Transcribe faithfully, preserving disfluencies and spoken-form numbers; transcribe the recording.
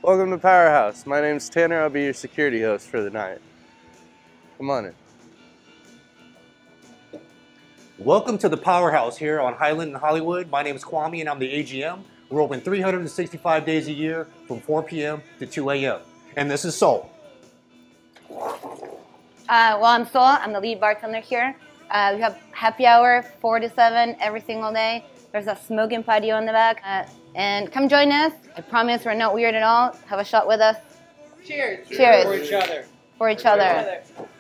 Welcome to Powerhouse. My name's Tanner. I'll be your security host for the night. Come on in. Welcome to the Powerhouse here on Highland and Hollywood. My name is Kwame and I'm the A G M. We're open three hundred sixty-five days a year from four p m to two a m And this is Sol. Uh, well, I'm Sol. I'm the lead bartender here. Uh, we have happy hour four to seven every single day. There's a smoking patio in the back. Uh, and come join us. I promise we're not weird at all. Have a shot with us. Cheers. Cheers. For each other. For each For other. each other.